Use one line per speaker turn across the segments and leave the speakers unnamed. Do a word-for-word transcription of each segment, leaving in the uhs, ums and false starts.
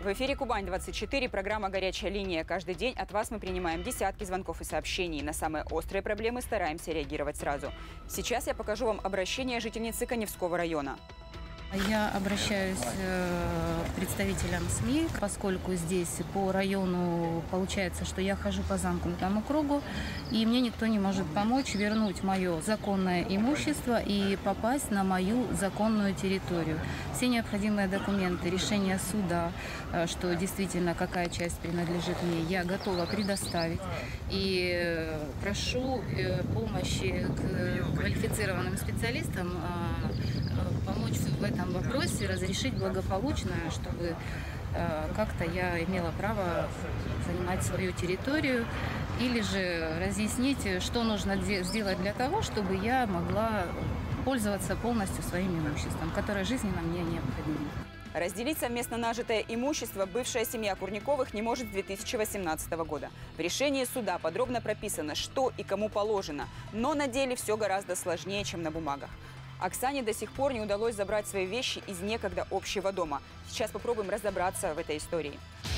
В эфире Кубань двадцать четыре, программа «Горячая линия». Каждый день от вас мы принимаем десятки звонков и сообщений. На самые острые проблемы стараемся реагировать сразу. Сейчас я покажу вам обращение жительницы Каневского района.
Я обращаюсь к представителям СМИ, поскольку здесь по району получается, что я хожу по замкнутому кругу, и мне никто не может помочь вернуть мое законное имущество и попасть на мою законную территорию. Все необходимые документы, решение суда, что действительно какая часть принадлежит мне, я готова предоставить. И прошу помощи к квалифицированным специалистам помочь в этом вопросе, разрешить благополучно, чтобы э, как-то я имела право занимать свою территорию, или же разъяснить, что нужно сделать для того, чтобы я могла пользоваться полностью своим имуществом, которое жизненно мне необходимо.
Разделить совместно нажитое имущество бывшая семья Курниковых не может с две тысячи восемнадцатого года. В решении суда подробно прописано, что и кому положено, но на деле все гораздо сложнее, чем на бумагах. Оксане до сих пор не удалось забрать свои вещи из некогда общего дома. Сейчас попробуем разобраться в этой истории.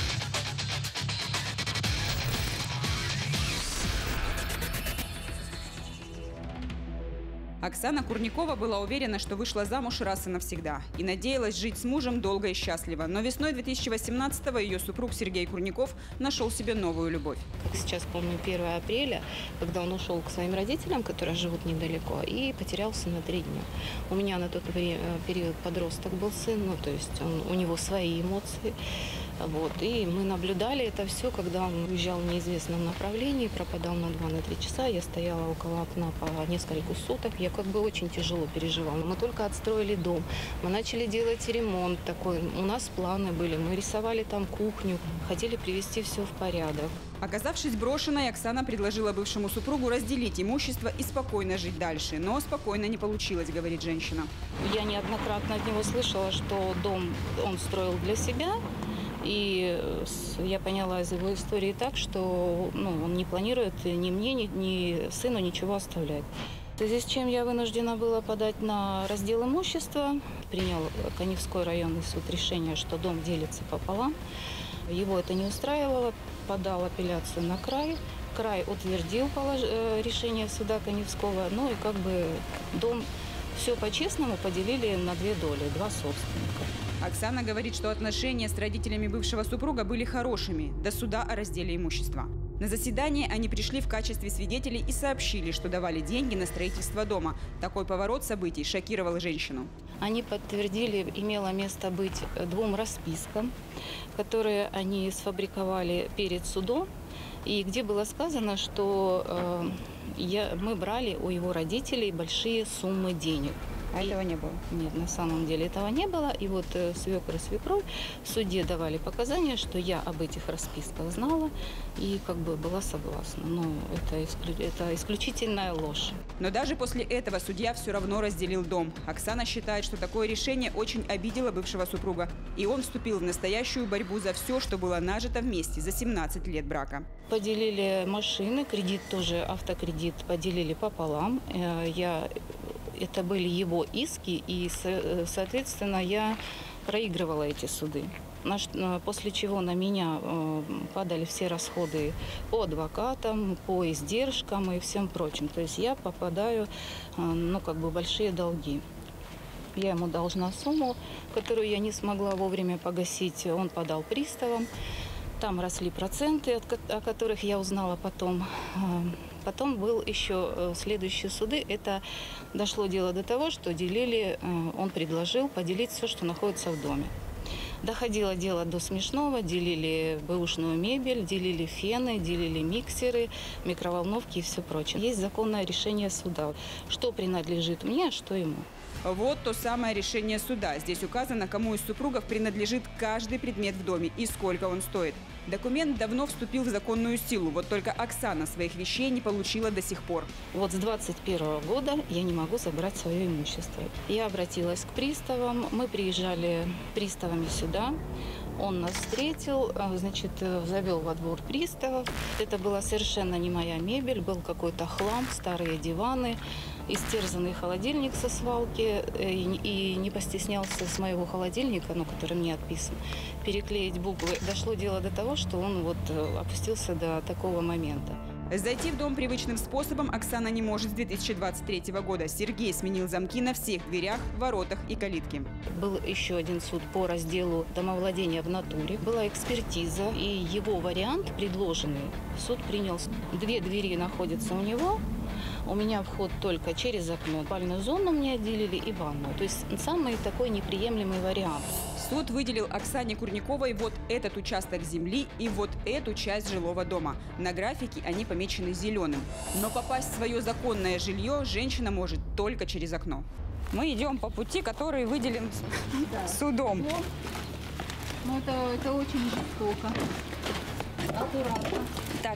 Оксана Курникова была уверена, что вышла замуж раз и навсегда. И надеялась жить с мужем долго и счастливо. Но весной две тысячи восемнадцатого ее супруг Сергей Курников нашел себе новую любовь.
Как сейчас помню, первое апреля, когда он ушел к своим родителям, которые живут недалеко, и потерялся на три дня. У меня на тот период подросток был сын, ну, то есть он, у него свои эмоции. Вот, и мы наблюдали это все, когда он уезжал в неизвестном направлении, пропадал на два-три часа. Я стояла около окна по несколько суток. Я как бы очень тяжело переживала. Мы только отстроили дом, мы начали делать ремонт такой. У нас планы были, мы рисовали там кухню, хотели привести все в порядок.
Оказавшись брошенной, Оксана предложила бывшему супругу разделить имущество и спокойно жить дальше. Но спокойно не получилось, говорит женщина.
Я неоднократно от него слышала, что дом он строил для себя. И я поняла из его истории так, что ну, он не планирует ни мне, ни, ни сыну ничего оставлять. В связи с чем я вынуждена была подать на раздел имущества. Принял Каневской районный суд решение, что дом делится пополам. Его это не устраивало, подал апелляцию на край. Край утвердил полож... решение суда Каневского. Ну и как бы дом все по-честному поделили на две доли, два собственника.
Оксана говорит, что отношения с родителями бывшего супруга были хорошими до суда о разделе имущества. На заседание они пришли в качестве свидетелей и сообщили, что давали деньги на строительство дома. Такой поворот событий шокировал женщину.
Они подтвердили, имело место быть двум распискам, которые они сфабриковали перед судом, и где было сказано, что э, я, мы брали у его родителей большие суммы денег.
А и... этого не было?
Нет, на самом деле этого не было. И вот э, свекр и свекровь в суде давали показания, что я об этих расписках знала и как бы была согласна. Но это, исклю... это исключительная ложь.
Но даже после этого судья все равно разделил дом. Оксана считает, что такое решение очень обидело бывшего супруга. И он вступил в настоящую борьбу за все, что было нажито вместе за семнадцать лет брака.
Поделили машины, кредит тоже, автокредит поделили пополам. Я... Это были его иски, и, соответственно, я проигрывала эти суды. После чего на меня падали все расходы по адвокатам, по издержкам и всем прочим. То есть я попадаю, ну, как бы большие долги. Я ему должна сумму, которую я не смогла вовремя погасить. Он подал приставам. Там росли проценты, о которых я узнала потом. Потом был еще следующие суды. Это дошло дело до того, что делили, он предложил поделить все, что находится в доме. Доходило дело до смешного. Делили бэушную мебель, делили фены, делили миксеры, микроволновки и все прочее. Есть законное решение суда, что принадлежит мне, а что ему.
Вот то самое решение суда. Здесь указано, кому из супругов принадлежит каждый предмет в доме и сколько он стоит. Документ давно вступил в законную силу, вот только Оксана своих вещей не получила до сих пор.
Вот с двадцать первого года я не могу забрать свое имущество. Я обратилась к приставам, мы приезжали приставами сюда. Он нас встретил, значит, завел во двор приставов. Это была совершенно не моя мебель, был какой-то хлам, старые диваны, истерзанный холодильник со свалки и не постеснялся с моего холодильника, ну, который мне отписан, переклеить буквы. Дошло дело до того, что он вот опустился до такого момента.
Зайти в дом привычным способом Оксана не может с две тысячи двадцать третьего года. Сергей сменил замки на всех дверях, воротах и калитке.
Был еще один суд по разделу домовладения в натуре. Была экспертиза, и его вариант, предложенный, суд принял. Две двери находятся у него. У меня вход только через окно. Спальную зону мне отделили и ванную. То есть самый такой неприемлемый вариант.
Суд выделил Оксане Курниковой вот этот участок земли и вот эту часть жилого дома. На графике они помечены зеленым. Но попасть в свое законное жилье женщина может только через окно. Мы идем по пути, который выделен да. судом.
Ну, это, это очень жестоко. Аккуратно.
Так,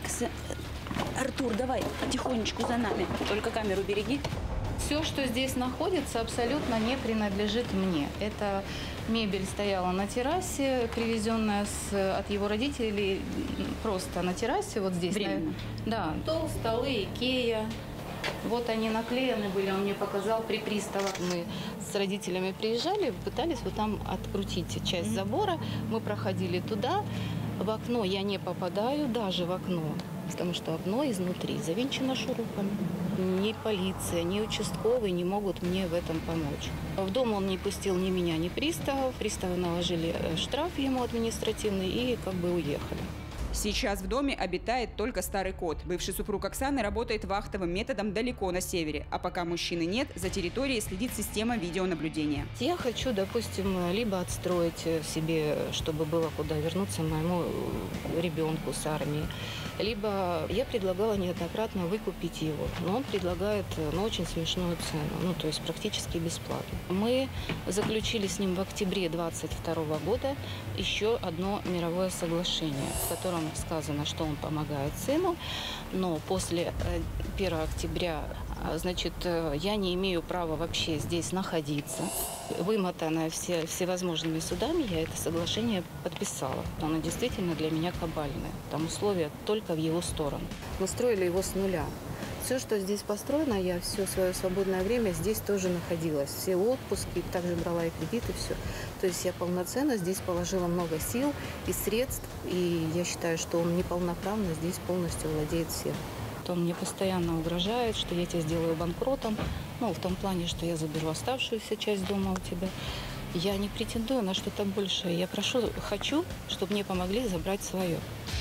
Артур, давай потихонечку за нами. Только камеру береги.
Все, что здесь находится, абсолютно не принадлежит мне. Эта мебель стояла на террасе, привезенная с, от его родителей просто на террасе, вот здесь.
Временно.
Да, стол, столы, Икея. Вот они наклеены были, он мне показал при приставах. Мы с родителями приезжали, пытались вот там открутить часть mm-hmm. забора. Мы проходили туда. В окно я не попадаю, даже в окно, потому что окно изнутри завинчено шурупами. Ни полиция, ни участковый не могут мне в этом помочь. В дом он не пустил ни меня, ни приставов. Приставы наложили штраф ему административный и как бы уехали.
Сейчас в доме обитает только старый кот. Бывший супруг Оксаны работает вахтовым методом далеко на севере. А пока мужчины нет, за территорией следит система видеонаблюдения.
Я хочу, допустим, либо отстроить себе, чтобы было куда вернуться моему ребенку с армии, либо я предлагала неоднократно выкупить его. Но он предлагает ну, очень смешную цену, ну то есть практически бесплатно. Мы заключили с ним в октябре двадцать второго года еще одно мировое соглашение, в котором сказано, что он помогает сыну, но после первого октября, значит, я не имею права вообще здесь находиться. Вымотанная все, всевозможными судами, я это соглашение подписала. Оно действительно для меня кабальное. Там условия только в его сторону. Мы строили его с нуля. Все, что здесь построено, я все свое свободное время здесь тоже находилась. Все отпуски, также брала и кредиты, все. То есть я полноценно здесь положила много сил и средств. И я считаю, что он неполноправно здесь полностью владеет всем. Он мне постоянно угрожает, что я тебя сделаю банкротом. Ну, в том плане, что я заберу оставшуюся часть дома у тебя. Я не претендую на что-то большее. Я прошу, хочу, чтобы мне помогли забрать свое.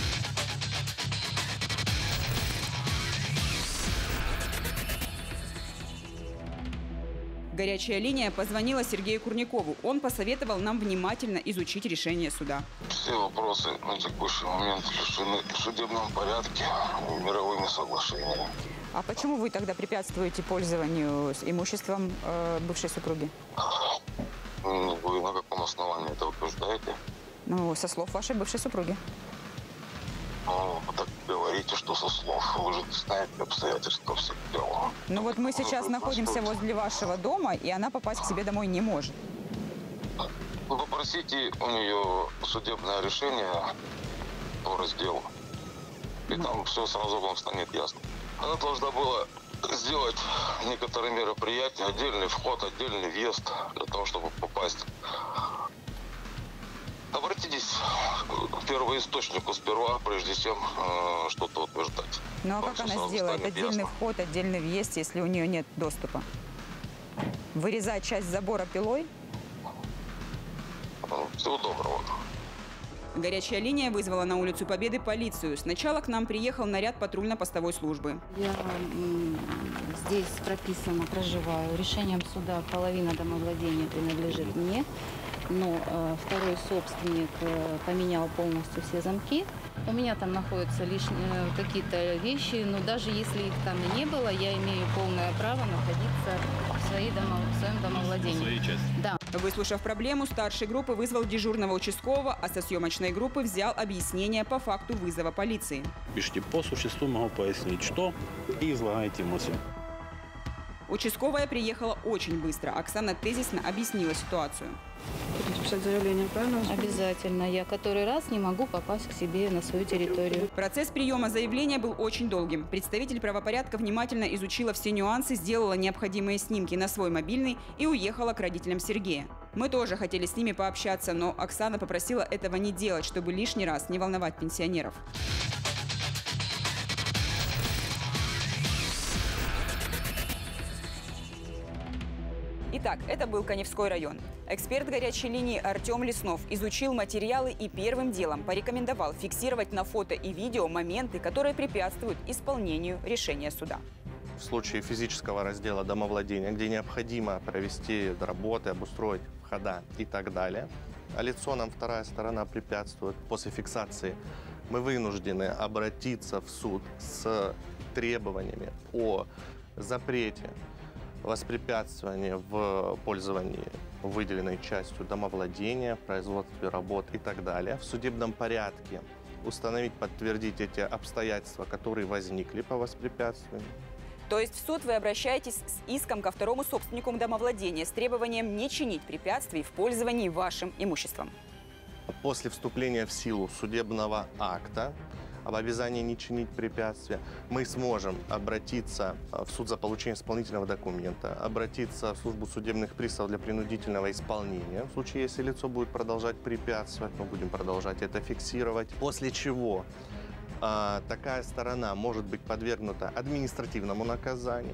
Горячая линия позвонила Сергею Курникову. Он посоветовал нам внимательно изучить решение суда.
Все вопросы на текущий момент решены в судебном порядке мировыми соглашениями.
А почему вы тогда препятствуете пользованию имуществом э, бывшей супруги?
Вы на каком основании это утверждаете?
Ну, со слов вашей бывшей супруги.
Ну, вы так говорите, что со слов. Вы же знаете обстоятельства всех дел.
Ну вот мы сейчас находимся возле вашего дома, и она попасть к себе домой не может.
Вы попросите у нее судебное решение по разделу. И там все сразу вам станет ясно. Она должна была сделать некоторые мероприятия, отдельный вход, отдельный въезд для того, чтобы попасть. Обратитесь к первоисточнику сперва, прежде чем э, что-то утверждать.
Ну а как она сделает отдельный ясно. вход, отдельный въезд, если у нее нет доступа? Вырезать часть забора пилой?
Ну, всего доброго.
Горячая линия вызвала на улицу Победы полицию. Сначала к нам приехал наряд патрульно-постовой службы.
Я здесь прописано, проживаю. Решением суда половина домовладения принадлежит мне. Но э, второй собственник э, поменял полностью все замки. У меня там находятся лишние э, какие-то вещи, но даже если их там и не было, я имею полное право находиться в, своей домо, в своем домовладении. В своей части. Да.
Выслушав проблему, старший группы вызвал дежурного участкового, а со съемочной группы взял объяснение по факту вызова полиции.
Пишите по существу, могу пояснить, что, и излагайте мысль.
Участковая приехала очень быстро. Оксана тезисно объяснила ситуацию.
Будете писать заявление, правильно?
Обязательно. Я который раз не могу попасть к себе на свою территорию.
Процесс приема заявления был очень долгим. Представитель правопорядка внимательно изучила все нюансы, сделала необходимые снимки на свой мобильный и уехала к родителям Сергея. Мы тоже хотели с ними пообщаться, но Оксана попросила этого не делать, чтобы лишний раз не волновать пенсионеров. Итак, это был Каневской район. Эксперт горячей линии Артем Леснов изучил материалы и первым делом порекомендовал фиксировать на фото и видео моменты, которые препятствуют исполнению решения суда.
В случае физического раздела домовладения, где необходимо провести работы, обустроить входа и так далее, а лицо нам вторая сторона препятствует, после фиксации мы вынуждены обратиться в суд с требованиями о запрете воспрепятствование в пользовании выделенной частью домовладения, производстве работ и так далее. В судебном порядке установить, подтвердить эти обстоятельства, которые возникли по воспрепятствованию.
То есть в суд вы обращаетесь с иском ко второму собственнику домовладения с требованием не чинить препятствий в пользовании вашим имуществом.
После вступления в силу судебного акта об обязании не чинить препятствия, мы сможем обратиться в суд за получение исполнительного документа, обратиться в службу судебных приставов для принудительного исполнения. В случае, если лицо будет продолжать препятствовать, мы будем продолжать это фиксировать. После чего а, такая сторона может быть подвергнута административному наказанию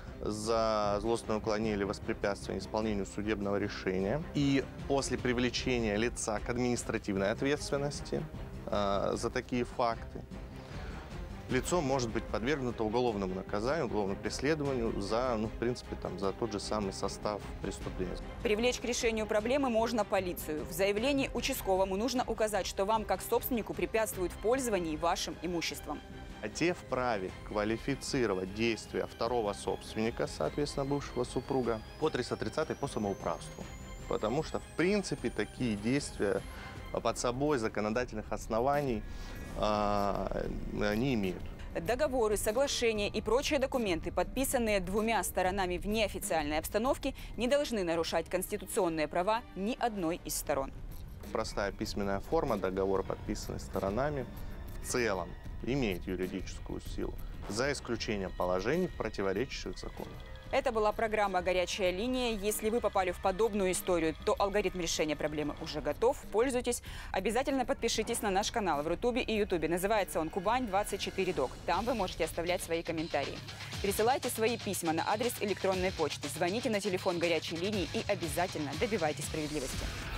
за злостное уклонение или воспрепятствование исполнению судебного решения. И после привлечения лица к административной ответственности за такие факты лицо может быть подвергнуто уголовному наказанию, уголовному преследованию за, ну, в принципе, там, за тот же самый состав преступления.
Привлечь к решению проблемы можно полицию. В заявлении участковому нужно указать, что вам, как собственнику, препятствует в пользовании вашим имуществом.
А те вправе квалифицировать действия второго собственника, соответственно, бывшего супруга, по триста тридцатой по самоуправству. Потому что, в принципе, такие действия под собой законодательных оснований э, не имеют.
Договоры, соглашения и прочие документы, подписанные двумя сторонами в неофициальной обстановке, не должны нарушать конституционные права ни одной из сторон.
Простая письменная форма договора, подписанный сторонами, в целом имеет юридическую силу, за исключением положений, противоречащих закону.
Это была программа «Горячая линия». Если вы попали в подобную историю, то алгоритм решения проблемы уже готов. Пользуйтесь. Обязательно подпишитесь на наш канал в Рутубе и Ютубе. Называется он «Кубань двадцать четыре док». Там вы можете оставлять свои комментарии. Присылайте свои письма на адрес электронной почты. Звоните на телефон горячей линии и обязательно добивайтесь справедливости.